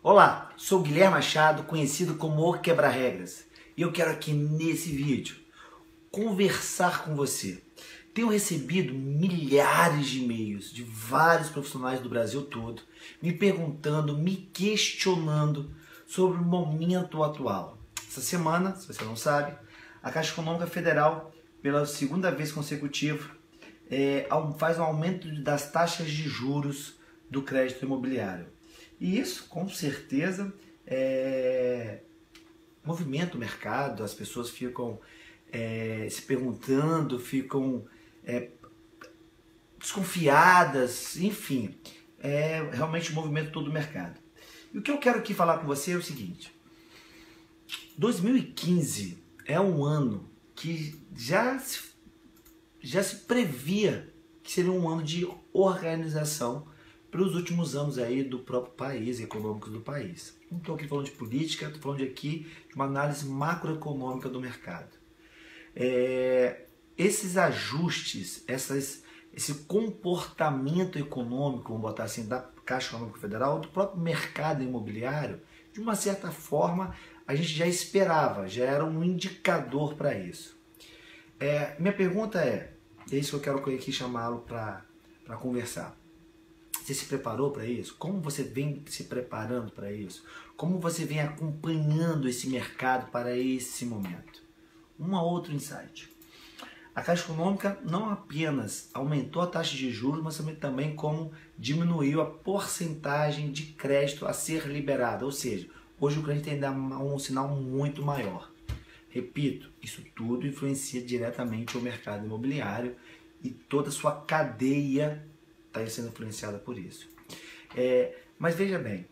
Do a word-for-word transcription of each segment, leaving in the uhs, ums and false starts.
Olá, sou Guilherme Machado, conhecido como O Quebra-Regras, e eu quero aqui nesse vídeo conversar com você. Tenho recebido milhares de e-mails de vários profissionais do Brasil todo me perguntando, me questionando sobre o momento atual. Essa semana, se você não sabe, a Caixa Econômica Federal, pela segunda vez consecutiva, é, faz um aumento das taxas de juros do crédito imobiliário. E isso, com certeza, é, movimenta o mercado, as pessoas ficam é, se perguntando, ficam é, desconfiadas, enfim, é realmente o movimento todo do mercado. E o que eu quero aqui falar com você é o seguinte: dois mil e quinze é um ano que já se, já se previa que seria um ano de organização para os últimos anos aí do próprio país, econômicos do país. Não estou aqui falando de política, estou falando de aqui de uma análise macroeconômica do mercado. É, esses ajustes, essas, esse comportamento econômico, vamos botar assim, da Caixa Econômica Federal, do próprio mercado imobiliário, de uma certa forma, a gente já esperava, já era um indicador para isso. É, minha pergunta é, é isso que eu quero aqui chamá-lo para para conversar. Você se preparou para isso? Como você vem se preparando para isso? Como você vem acompanhando esse mercado para esse momento? Um outro insight. A Caixa Econômica não apenas aumentou a taxa de juros, mas também como diminuiu a porcentagem de crédito a ser liberada. Ou seja, hoje o crédito tem um sinal muito maior. Repito, isso tudo influencia diretamente o mercado imobiliário e toda a sua cadeia está sendo influenciada por isso. É, mas veja bem,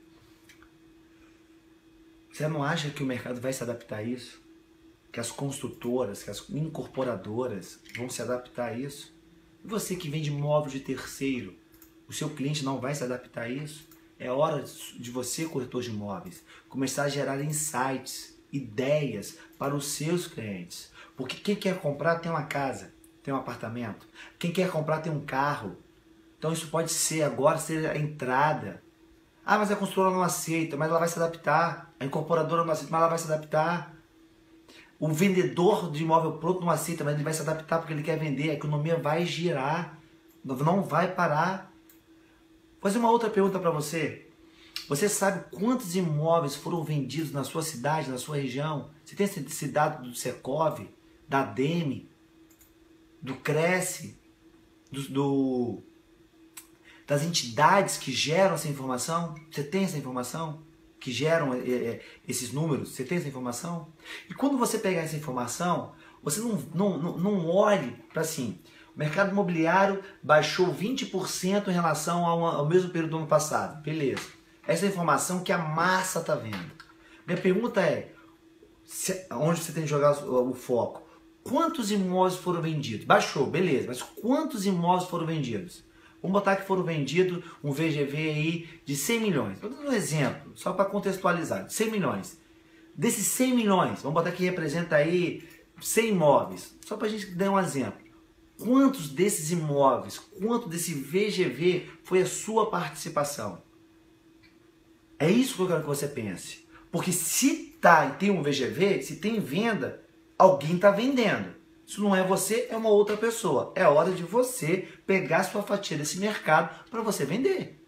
você não acha que o mercado vai se adaptar a isso? Que as construtoras, que as incorporadoras vão se adaptar a isso? E você que vende imóvel de terceiro, o seu cliente não vai se adaptar a isso? É hora de você, corretor de imóveis, começar a gerar insights, ideias para os seus clientes. Porque quem quer comprar tem uma casa, tem um apartamento. Quem quer comprar tem um carro. Então isso pode ser agora, ser a entrada. Ah, mas a construtora não aceita, mas ela vai se adaptar. A incorporadora não aceita, mas ela vai se adaptar. O vendedor de imóvel pronto não aceita, mas ele vai se adaptar porque ele quer vender. A economia vai girar, não vai parar. Vou fazer uma outra pergunta para você. Você sabe quantos imóveis foram vendidos na sua cidade, na sua região? Você tem esse dado do Secov, da Ademe, do Cresce, do... do das entidades que geram essa informação? Você tem essa informação? Que geram é, é, esses números? Você tem essa informação? E quando você pegar essa informação, você não, não, não, não olhe para assim, o mercado imobiliário baixou vinte por cento em relação ao, ao mesmo período do ano passado. Beleza. Essa é a informação que a massa está vendo. Minha pergunta é, se, onde você tem que jogar o, o foco? Quantos imóveis foram vendidos? Baixou, beleza, mas quantos imóveis foram vendidos? Vamos botar que foram vendidos um V G V aí de cem milhões. Vou dar um exemplo, só para contextualizar. cem milhões. Desses cem milhões, vamos botar que representa aí cem imóveis. Só para a gente dar um exemplo. Quantos desses imóveis, quanto desse V G V foi a sua participação? É isso que eu quero que você pense. Porque se tá, tem um V G V, se tem venda, alguém está vendendo. Se não é você, é uma outra pessoa. É hora de você pegar sua fatia desse mercado para você vender.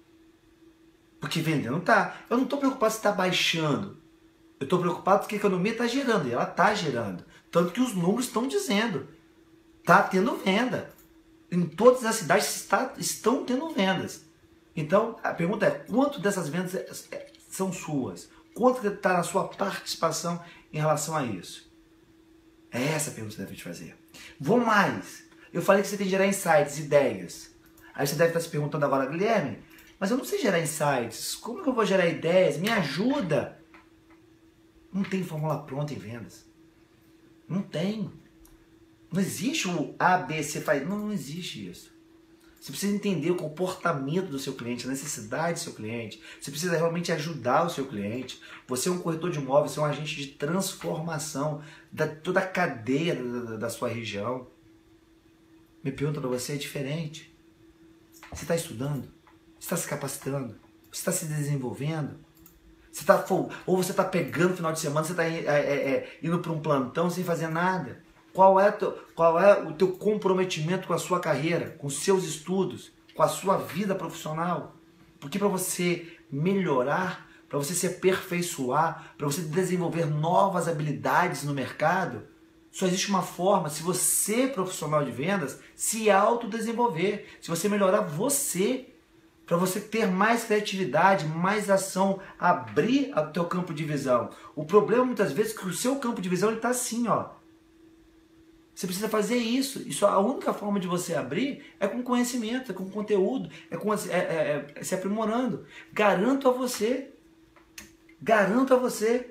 Porque vendendo tá. Eu não estou preocupado se está baixando. Eu estou preocupado porque a economia está girando. E ela está girando. Tanto que os números estão dizendo. Está tendo venda. Em todas as cidades está, estão tendo vendas. Então, a pergunta é, quanto dessas vendas são suas? Quanto está na sua participação em relação a isso? É essa a pergunta que você deve te fazer. Vou mais. Eu falei que você tem que gerar insights, ideias. Aí você deve estar se perguntando agora, Guilherme, mas eu não sei gerar insights. Como que eu vou gerar ideias? Me ajuda. Não tem fórmula pronta em vendas. Não tem. Não existe o A, B, C, faz. Não, não existe isso. Você precisa entender o comportamento do seu cliente, a necessidade do seu cliente. Você precisa realmente ajudar o seu cliente. Você é um corretor de imóveis, você é um agente de transformação da toda a cadeia da, da, da sua região. Minha pergunta para você é diferente. Você está estudando? Você está se capacitando? Você está se desenvolvendo? Você tá, ou você está pegando no final de semana, você está é, é, é, indo para um plantão sem fazer nada. Qual é, teu, qual é o teu comprometimento com a sua carreira, com os seus estudos, com a sua vida profissional? Porque para você melhorar, para você se aperfeiçoar, para você desenvolver novas habilidades no mercado, só existe uma forma: se você, profissional de vendas, se autodesenvolver, se você melhorar você, para você ter mais criatividade, mais ação, abrir o teu campo de visão. O problema muitas vezes é que o seu campo de visão está assim, ó. Você precisa fazer isso. E só a única forma de você abrir é com conhecimento, é com conteúdo, é, com, é, é, é se aprimorando. Garanto a você, garanto a você,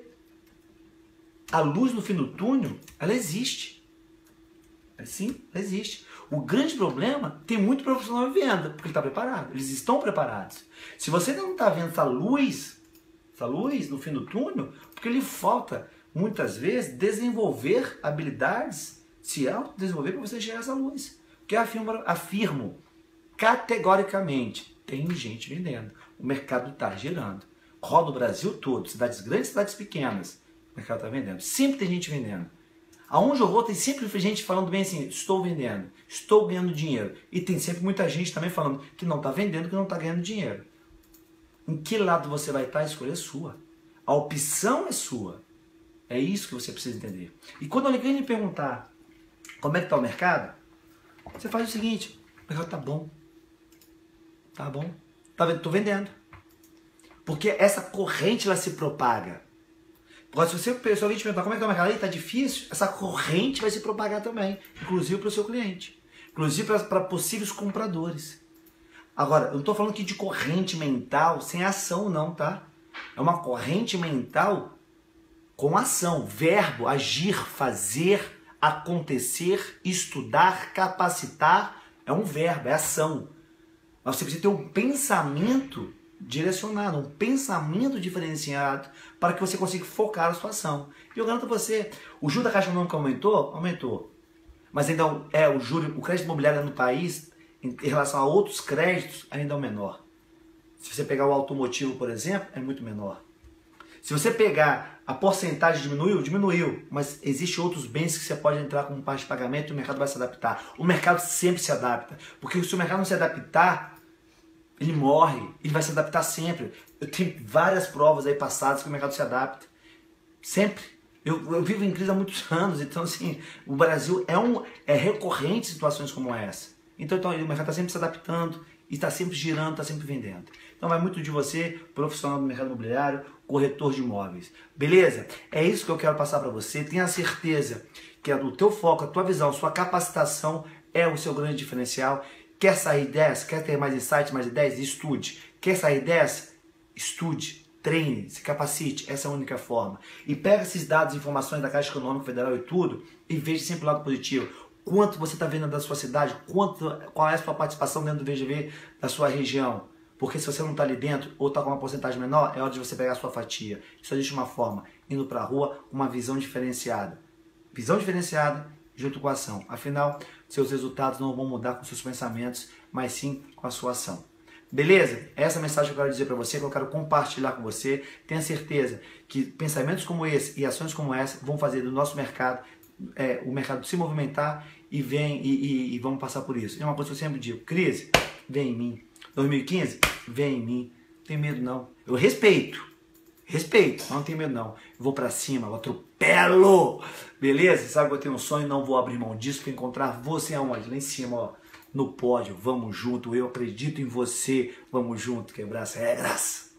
a luz no fim do túnel, ela existe. Sim, ela existe. O grande problema, tem muito profissional em venda, porque ele está preparado, eles estão preparados. Se você não está vendo essa luz, essa luz no fim do túnel, porque lhe falta, muitas vezes, desenvolver habilidades, se autodesenvolver para você chegar a essa luz. Porque eu afirmo, afirmo categoricamente, tem gente vendendo, o mercado está girando. Roda o Brasil todo, cidades grandes, cidades pequenas, o mercado está vendendo. Sempre tem gente vendendo. Aonde eu vou, tem sempre gente falando bem assim: estou vendendo, estou ganhando dinheiro. E tem sempre muita gente também falando que não está vendendo, que não está ganhando dinheiro. Em que lado você vai estar? A escolha é sua. A opção é sua. É isso que você precisa entender. E quando alguém lhe perguntar como é que está o mercado, você faz o seguinte: o mercado está bom. Tá bom. Tá vendo? Estou vendendo. Porque essa corrente ela se propaga. Agora, se você pessoalmente te perguntar como é que está o mercado, está difícil, essa corrente vai se propagar também, inclusive para o seu cliente, inclusive para possíveis compradores. Agora, eu não estou falando aqui de corrente mental sem ação não, tá? É uma corrente mental com ação, verbo, agir, fazer, acontecer, estudar, capacitar, é um verbo, é ação. Mas você precisa ter um pensamento direcionado, um pensamento diferenciado para que você consiga focar a sua ação. E eu garanto a você, o juro da Caixa Econômica aumentou? Aumentou. Mas ainda é o juro, o crédito imobiliário no país, em relação a outros créditos, ainda é o menor. Se você pegar o automotivo, por exemplo, é muito menor. Se você pegar a porcentagem diminuiu, diminuiu, mas existem outros bens que você pode entrar como parte de pagamento e o mercado vai se adaptar. O mercado sempre se adapta, porque se o mercado não se adaptar, ele morre, ele vai se adaptar sempre. Eu tenho várias provas aí passadas que o mercado se adapta. Sempre. Eu, eu vivo em crise há muitos anos, então assim, o Brasil é, um, é recorrente situações como essa. Então, então o mercado está sempre se adaptando, e está sempre girando, está sempre vendendo. Então vai muito de você, profissional do mercado imobiliário, corretor de imóveis. Beleza? É isso que eu quero passar para você. Tenha certeza que o teu foco, a tua visão, a sua capacitação é o seu grande diferencial. Quer sair dessa? Quer ter mais insights, mais ideias? Estude. Quer sair dessa? Estude, treine, se capacite. Essa é a única forma. E pega esses dados, informações da Caixa Econômica Federal e tudo e veja sempre o lado positivo. Quanto você está vendo da sua cidade? Quanto, qual é a sua participação dentro do V G V da sua região? Porque se você não está ali dentro ou está com uma porcentagem menor, é hora de você pegar a sua fatia. Só existe uma forma, indo para a rua com uma visão diferenciada. Visão diferenciada junto com a ação. Afinal, seus resultados não vão mudar com seus pensamentos, mas sim com a sua ação. Beleza? Essa é a mensagem que eu quero dizer para você, que eu quero compartilhar com você. Tenha certeza que pensamentos como esse e ações como essa vão fazer do nosso mercado, é, o mercado se movimentar e, vem, e, e, e vamos passar por isso. É uma coisa que eu sempre digo: crise, vem em mim. dois mil e quinze, vem em mim. Não tenho medo não. Eu respeito. Respeito, não tenho medo não. Eu vou pra cima, eu atropelo. Beleza? Sabe que eu tenho um sonho, não vou abrir mão disso para encontrar você aonde? Lá em cima, ó, no pódio. Vamos junto, eu acredito em você. Vamos junto, quebrar as regras.